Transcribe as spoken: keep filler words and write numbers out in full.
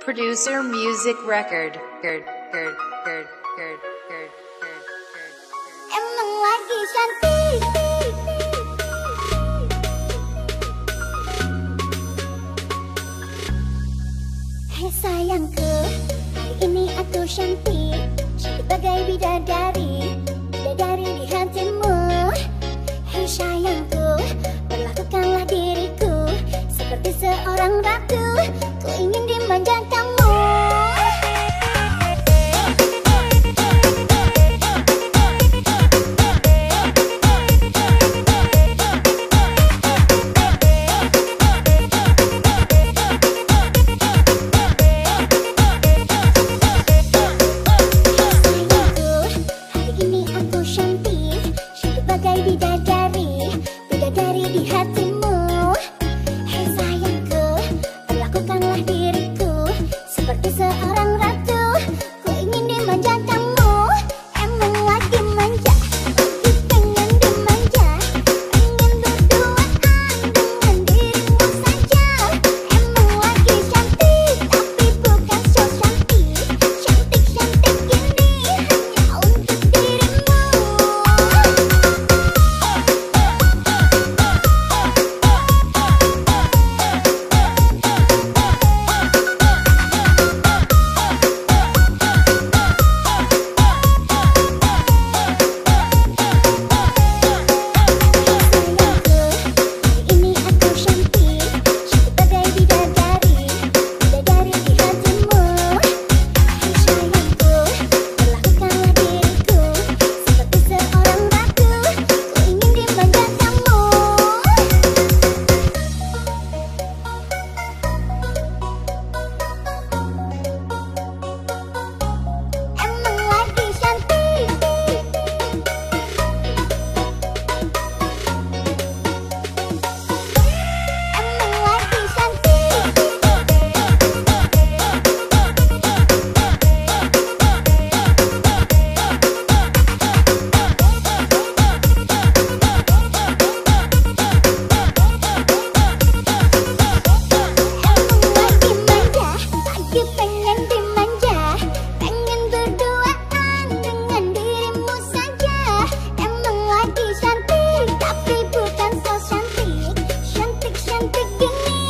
Producer Music Record. Record, record, record, record, record, record. Emang lagi cantik. Hei sayangku, hari ini aku cantik, cantik bagai bidadari, bidadari di hatimu. Hei sayangku, perlakukanlah diriku seperti seorang ratu, ku ingin dimanja kamu. Bidadari, bidadari di hatimu. Hei sayangku, perlakukanlah diriku seperti seorang ratu, ku ingin dimanja kamu. Emang lagi manja, lagi pengen dimanja, pengen berduaan dengan dirimu saja. Emang lagi cantik, tapi bukan so cantik, cantik-cantik ini hanya untuk dirimu. Cantik, tapi bukan so cantik, cantik-cantik gini